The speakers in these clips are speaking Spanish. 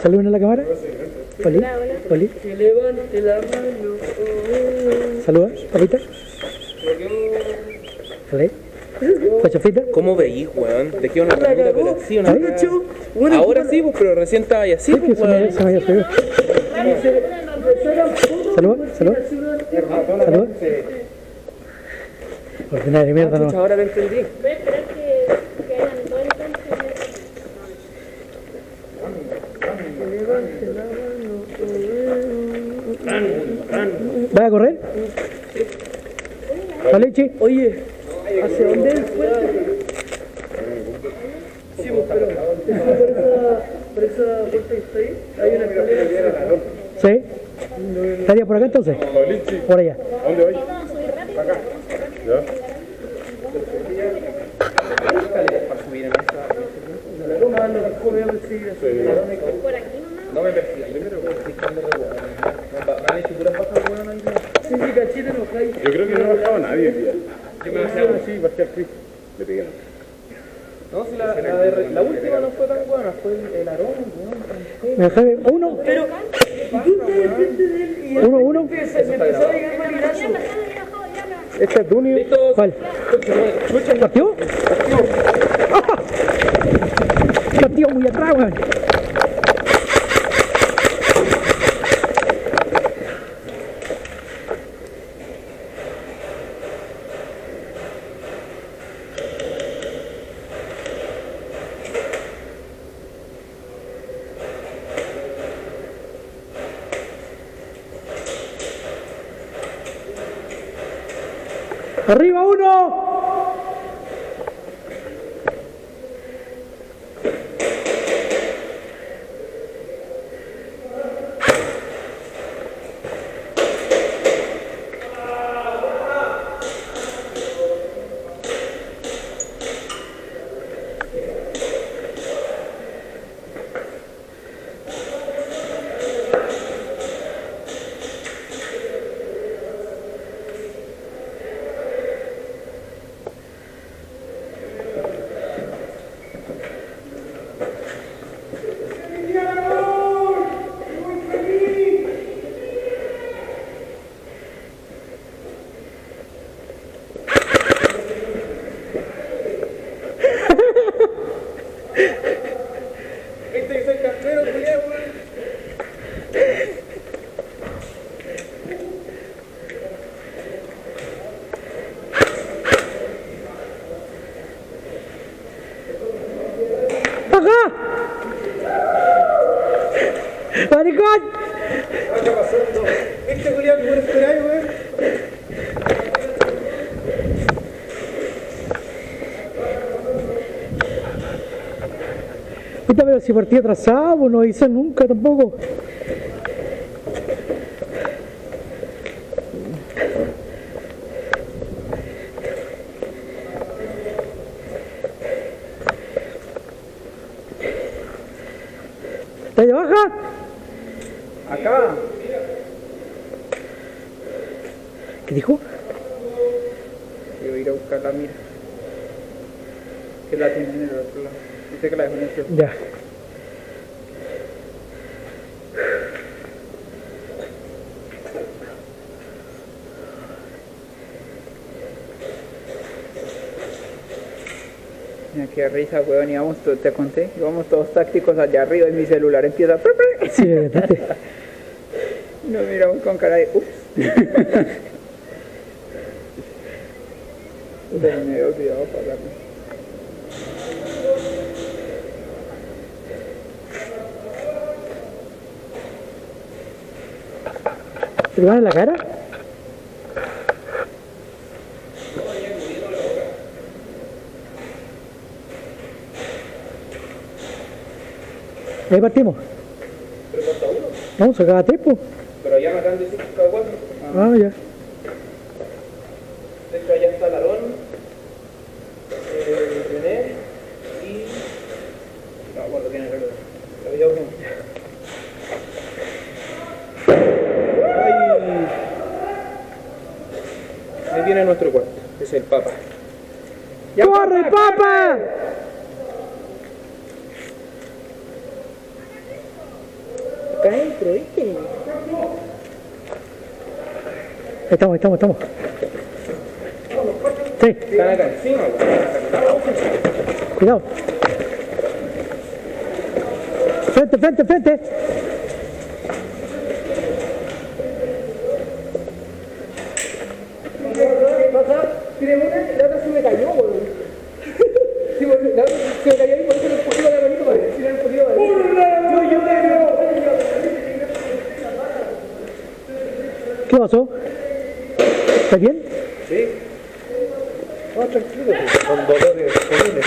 Saluden a la cámara. Oli, Oli. Que levante la mano. Saluda, papita. Vale. Pachafita. ¿Cómo veís, weón? Te queda una ramita, pero sí, una ¿Ahí? ahora sí, pues, pero recién estaba ahí así, Sí, que pues, se me weón. había subido. Saluda, saluda. Saluda. Ordinaria mierda, no. Ahora te entendí. Voy a esperar que hagan todo el tiempo. ¿Vas a correr? ¿Vale, Chi? Oye, ¿hacia dónde es el puente? Sí, pues, pero por esa puerta que está ahí, hay una escalera. ¿Sí? ¿Estaría por acá entonces? Por allá. ¿Dónde voy? Acá. ¿Ya? Para subir en esta. Por aquí nomás. No me persigan primero, porque estoy echando re weón. ¿Van hecho puras bajas, weón, ahí? Sí, cachete, no cae. Yo creo que no ha bajado nadie, tía. Yo me bajé a Sí, bajé al Chris. Le pegué. No, si la última no fue tan buena, fue el aroma, weón. ¿Me dejé uno? Pero, tú te depende de él y Uno. me empezó a llegar marinazo. Este es Dunio. ¿Cuál? ¿Partió? ¡Ah! Partió muy atrás, weón. ¡Arriba uno! ¡Acá! ¡Maricón! Este culiao que por esperar, weón. Puta, pero si partí atrasado, pues no hice nunca tampoco. ¿Está allá baja? Acá. ¿Qué dijo? Yo voy a ir a buscar la mira. Que la tiene en el otro lado. Dice que la dejó en el cielo. Ya. Mira qué risa, weón, íbamos todos, te conté, íbamos todos tácticos allá arriba y mi celular empieza a... Sí, evidente. Nos miramos con cara de... ups. Se me había olvidado apagarlo. ¿Te van en la cara? Ahí partimos. Vamos, sacaba tres, pues. Pero ya me acaban de decir que cada cuatro. Ah, ya. De hecho, allá está Larón, René y... no me acuerdo quién era el otro. Lo había uno. Ahí viene nuestro cuarto, es el Papa. ¡Corre, papa! acá adentro, ¿viste? Estamos. Sí, Están acá encima, cuidado. Frente. Tiene una, la otra se me cayó, weón. Sí, bueno, la otra se me cayó ahí, por eso le puse la manito para ver si le han podido ver. ¿Qué pasó? ¿Estás bien? Sí. No, tranquilo, son dolores comunes.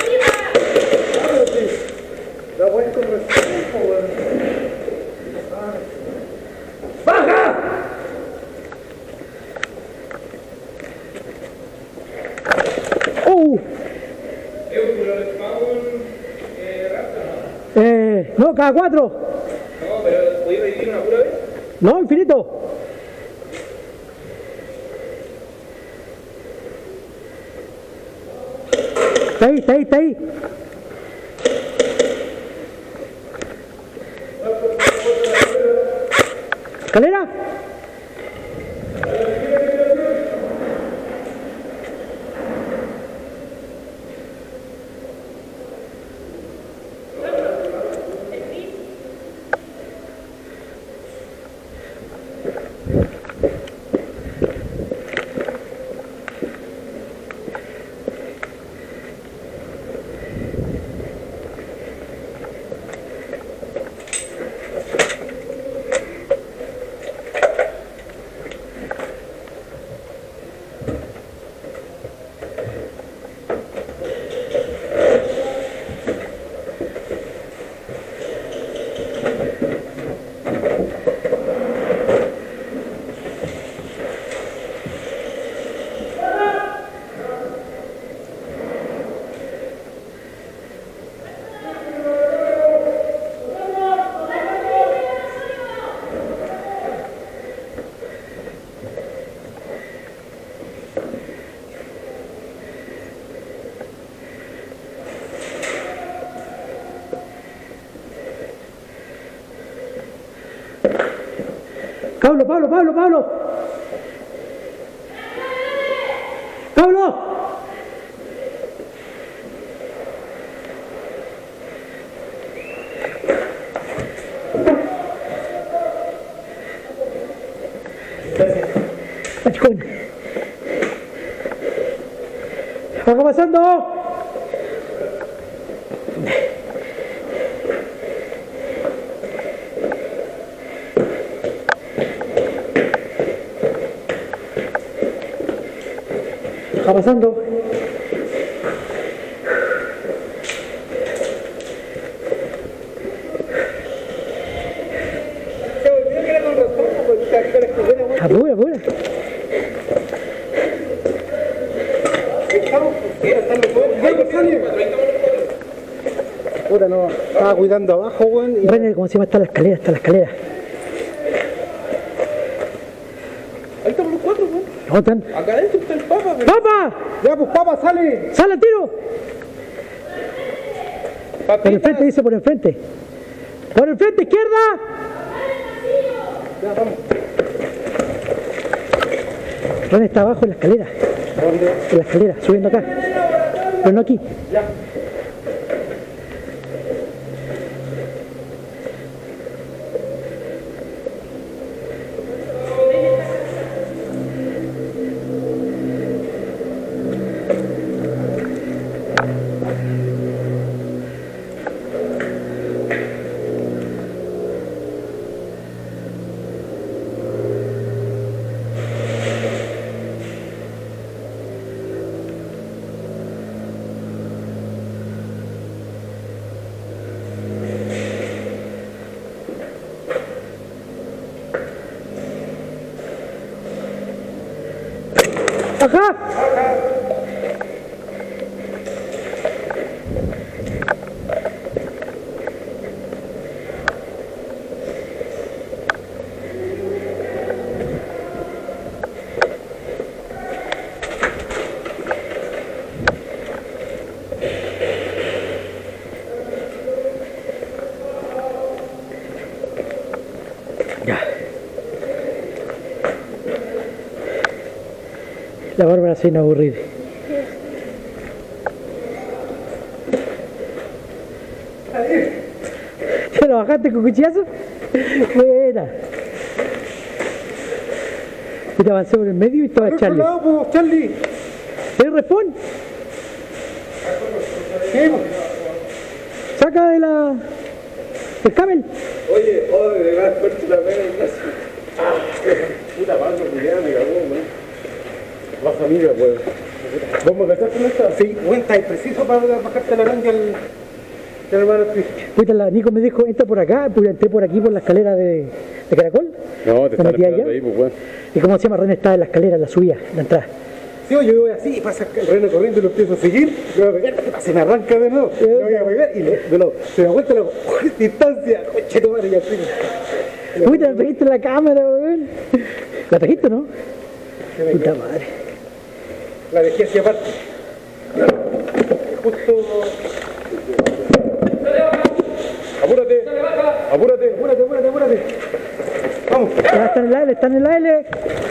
La voy con respeto, weón. ¡Baja! No, cada 4. No, pero ¿podéis dividir una pura vez? No, infinito. Está ahí. ¿Escalera? Pablo. ¿Qué está pasando? Está pasando. Apura. Puta, no, estaba cuidando abajo, weón. Bueno, como se llama, está la escalera. Ahí estamos los 4, weón. ¿Dónde están? Acá adentro está el Papa, pero... ¡Papa! Ya, pues Papa, sale. ¡Sale al tiro! Papita. Por el frente, dice por el frente. ¡Por el frente, izquierda! Ya, vamos. Ron está abajo en la escalera. ¿Dónde? En la escalera, subiendo acá. Pero no aquí. Ya. ¡Ajá! La Bárbara se viene a aburrir. ¿Te lo bajaste con cuchillazo? Buena. Y te avancé por el medio y estaba Charlie. lado, Charlie. ¿Eres respawn? ¿Qué? Saca de la... del camel. Oye, de verdad, fuerte la pena en casa. Puta paso, cuidado, me cagó, man. Baja amiga, pues. ¿Vos me cachaste en esta? Sí, cuenta, es preciso para bajarte la grande al hermano Cristian. Puta, la Nico me dijo, entra por acá, pues entré por aquí por la escalera de caracol. No, te Me están metí esperando allá. ahí, pues, weón. Y como se llama, René estaba en la escalera, en la subida, en la entrada. Sí, yo voy así y pasa el reno corriendo y lo empiezo a seguir. Le voy a pegar, puta, se me arranca de nuevo. Le voy a pegar y se me vuelta la distancia. Coche tu madre, ya estoy. Uy, te la trajiste en la cámara, weón. ¿La trajiste, no? Puta madre. La dejé hacia aparte. Justo. Apúrate, apúrate. Apúrate. Vamos. Ya está en el L, está en el L.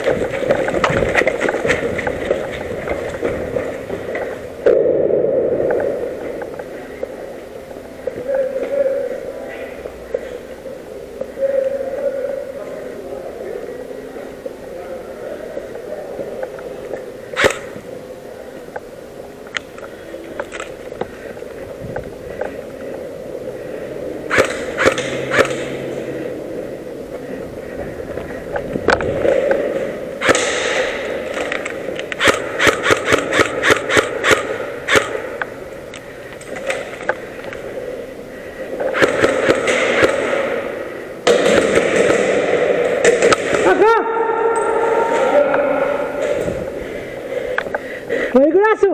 ¡Con el brazo!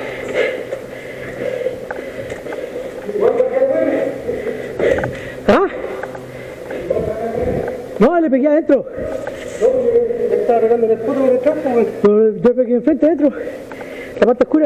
¿Ah? No, le pegué adentro. Estaba pegando en el puto con el campo, güey. Pero yo pegué enfrente adentro. La parte oscura.